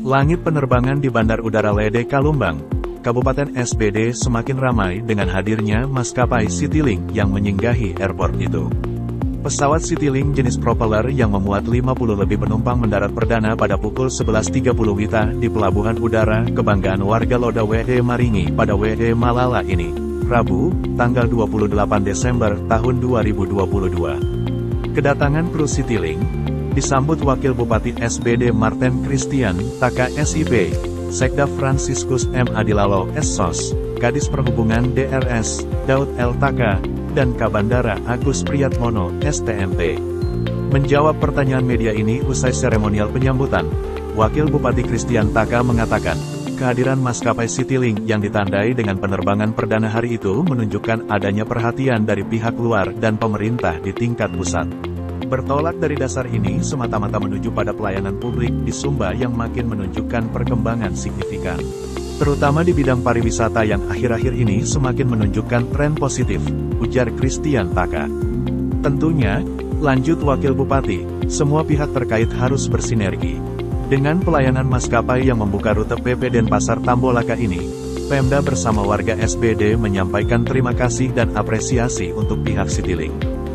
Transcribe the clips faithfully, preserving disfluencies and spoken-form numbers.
Langit penerbangan di Bandar Udara Lede Kalumbang, Kabupaten S B D semakin ramai dengan hadirnya maskapai Citylink yang menyinggahi airport itu. Pesawat Citylink jenis propeller yang memuat lima puluh lebih penumpang mendarat perdana pada pukul sebelas tiga puluh W I B di Pelabuhan Udara Kebanggaan Warga Loda W D Maringi pada W D Malala ini, Rabu, tanggal dua puluh delapan Desember tahun dua ribu dua puluh dua. Kedatangan kru Citylink disambut Wakil Bupati S B D Marten Christian Taka S I P, Sekda Franciscus M. Adilalo S S O S, Kadis Perhubungan D R S, Daud L. Taka, dan Kabandara Agus Priyatmono, S T M T. Menjawab pertanyaan media ini usai seremonial penyambutan, Wakil Bupati Christian Taka mengatakan, kehadiran maskapai Citylink yang ditandai dengan penerbangan perdana hari itu menunjukkan adanya perhatian dari pihak luar dan pemerintah di tingkat pusat. Bertolak dari dasar ini semata-mata menuju pada pelayanan publik di Sumba yang makin menunjukkan perkembangan signifikan. Terutama di bidang pariwisata yang akhir-akhir ini semakin menunjukkan tren positif, ujar Christian Taka. Tentunya, lanjut Wakil Bupati, semua pihak terkait harus bersinergi. Dengan pelayanan maskapai yang membuka rute P P Denpasar Tambolaka ini, Pemda bersama warga S B D menyampaikan terima kasih dan apresiasi untuk pihak Citylink.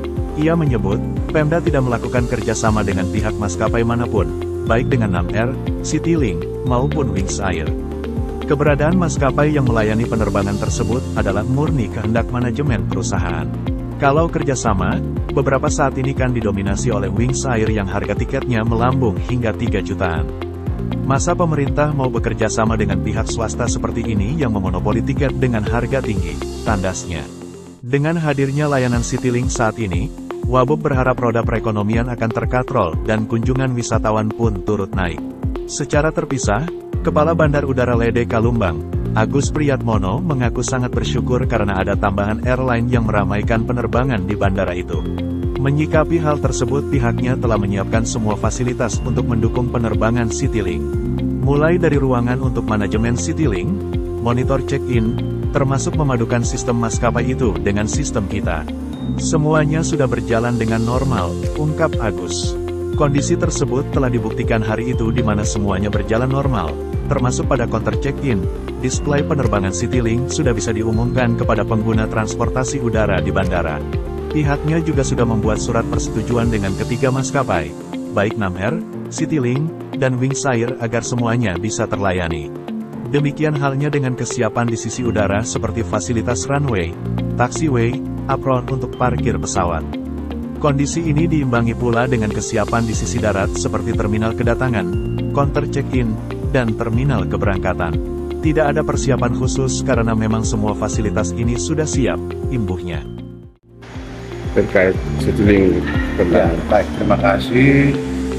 Ia menyebut, Pemda tidak melakukan kerjasama dengan pihak maskapai manapun, baik dengan Nam Air, Citylink, maupun Wings Air. Keberadaan maskapai yang melayani penerbangan tersebut adalah murni kehendak manajemen perusahaan. Kalau kerjasama, beberapa saat ini kan didominasi oleh Wings Air yang harga tiketnya melambung hingga tiga jutaan. Masa pemerintah mau bekerja sama dengan pihak swasta seperti ini yang memonopoli tiket dengan harga tinggi, tandasnya. Dengan hadirnya layanan Citylink saat ini, Wabub berharap roda perekonomian akan terkatrol dan kunjungan wisatawan pun turut naik. Secara terpisah, Kepala Bandar Udara Lede Kalumbang, Agus Priyatmono mengaku sangat bersyukur karena ada tambahan airline yang meramaikan penerbangan di bandara itu. Menyikapi hal tersebut pihaknya telah menyiapkan semua fasilitas untuk mendukung penerbangan Citylink. Mulai dari ruangan untuk manajemen Citylink, monitor check-in, termasuk memadukan sistem maskapai itu dengan sistem kita. Semuanya sudah berjalan dengan normal, ungkap Agus. Kondisi tersebut telah dibuktikan hari itu di mana semuanya berjalan normal, termasuk pada counter check-in. Display penerbangan Citylink sudah bisa diumumkan kepada pengguna transportasi udara di bandara. Pihaknya juga sudah membuat surat persetujuan dengan ketiga maskapai, baik Nam Air, Citylink, dan Wings Air agar semuanya bisa terlayani. Demikian halnya dengan kesiapan di sisi udara seperti fasilitas runway, taxiway, apron untuk parkir pesawat. Kondisi ini diimbangi pula dengan kesiapan di sisi darat seperti terminal kedatangan, counter check-in, dan terminal keberangkatan. Tidak ada persiapan khusus karena memang semua fasilitas ini sudah siap, imbuhnya. Terkait Citylink, ya, baik, terima kasih.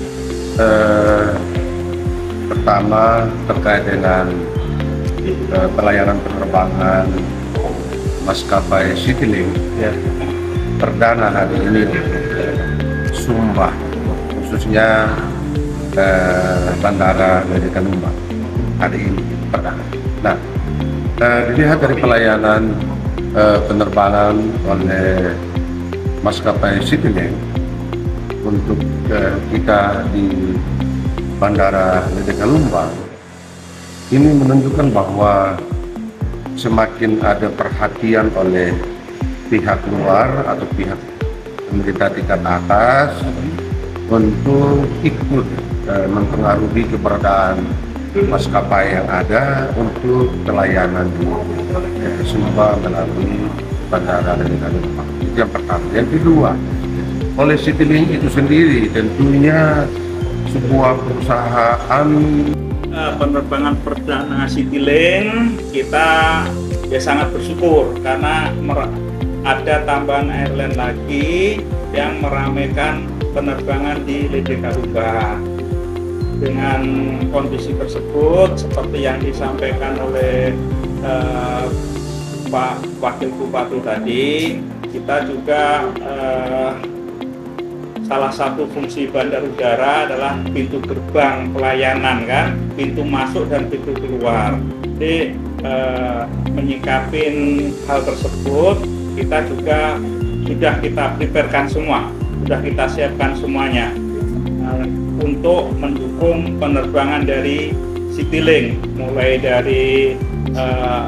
Eh, pertama terkait dengan eh, pelayanan penerbangan maskapai Citylink, ya, perdana hari ini Sumba, khususnya eh, Bandara Lede Kalumbang hari ini perdana. Nah, eh, dilihat dari pelayanan eh, penerbangan oleh maskapai Citylink untuk eh, kita di Bandara Lede Kalumbang, ini menunjukkan bahwa semakin ada perhatian oleh pihak luar atau pihak pemerintah tingkat atas untuk ikut eh, mempengaruhi keberadaan maskapai yang ada untuk pelayanan di eh, Sumba melalui Bandara Lede Kalumbang. Itu yang pertama. Yang kedua, oleh Citylink itu sendiri tentunya sebuah perusahaan uh, penerbangan perdana Citylink, kita ya sangat bersyukur karena ada tambahan airline lagi yang meramaikan penerbangan di Lede Kalumbang. Dengan kondisi tersebut, seperti yang disampaikan oleh uh, Pak Wakil Bupati tadi, kita juga uh, salah satu fungsi bandar udara adalah pintu gerbang pelayanan, kan, pintu masuk dan pintu keluar. Jadi uh, menyikapin hal tersebut, kita juga sudah kita preparekan semua, sudah kita siapkan semuanya uh, untuk mendukung penerbangan dari Citylink, mulai dari uh,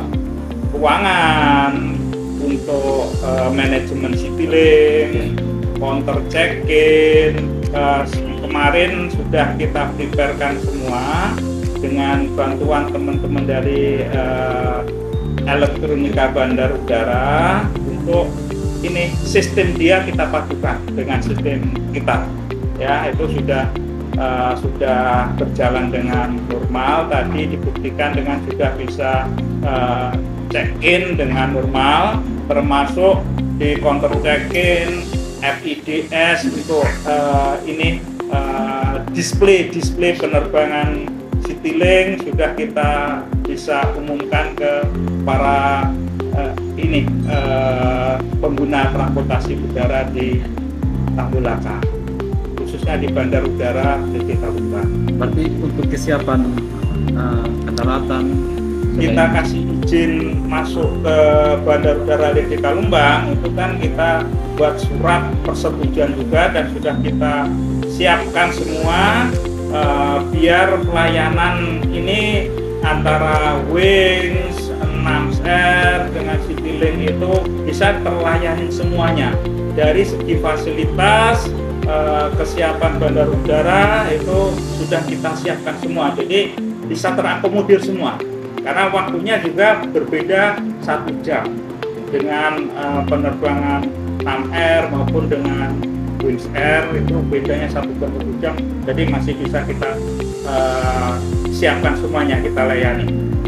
ruangan untuk uh, manajemen Citylink, counter check-in, uh, kemarin sudah kita preparekan semua dengan bantuan teman-teman dari uh, elektronika bandar udara untuk ini sistem dia kita padukan dengan sistem kita, ya itu sudah uh, sudah berjalan dengan normal. Tadi dibuktikan dengan sudah bisa uh, check-in dengan normal, termasuk di counter check-in F I D S untuk uh, ini uh, display display penerbangan Citylink sudah kita bisa umumkan ke para uh, ini uh, pengguna transportasi udara di Tambulaka, khususnya di Bandar Udara L D Kalumbang. Berarti untuk kesiapan uh, kedaratan kita kasih izin masuk ke Bandar Udara L D Kalumbang itu kan kita buat surat persetujuan juga dan sudah kita siapkan semua uh, biar pelayanan ini antara Wings, Enam Air dengan Citylink itu bisa terlayani semuanya dari segi fasilitas, uh, kesiapan bandar udara itu sudah kita siapkan semua, jadi bisa terakomodir semua karena waktunya juga berbeda satu jam dengan uh, penerbangan Enam Air maupun dengan Wings Air itu bedanya satu jam satu jam, jadi masih bisa kita uh, siapkan semuanya, kita layani.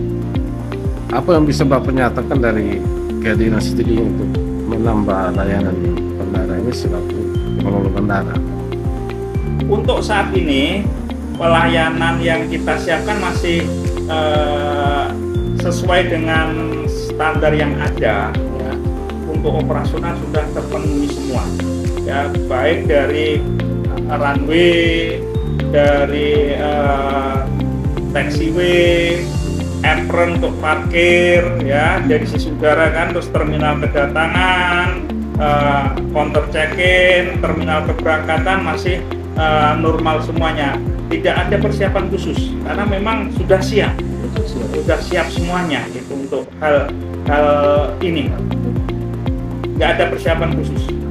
Apa yang bisa Bapak nyatakan dari kehadiran Citylink untuk menambah layanan di bandara ini selaku pengelola bandara? Untuk saat ini pelayanan yang kita siapkan masih uh, sesuai dengan standar yang ada. Ya. Untuk operasional sudah terpenuhi semua. Ya, baik dari runway, dari uh, taxiway, apron untuk parkir, ya dari sisi udara kan, terus terminal kedatangan, uh, counter check-in, terminal keberangkatan masih uh, normal semuanya. Tidak ada persiapan khusus karena memang sudah siap, sudah siap semuanya itu untuk hal hal ini. Nggak ada persiapan khusus.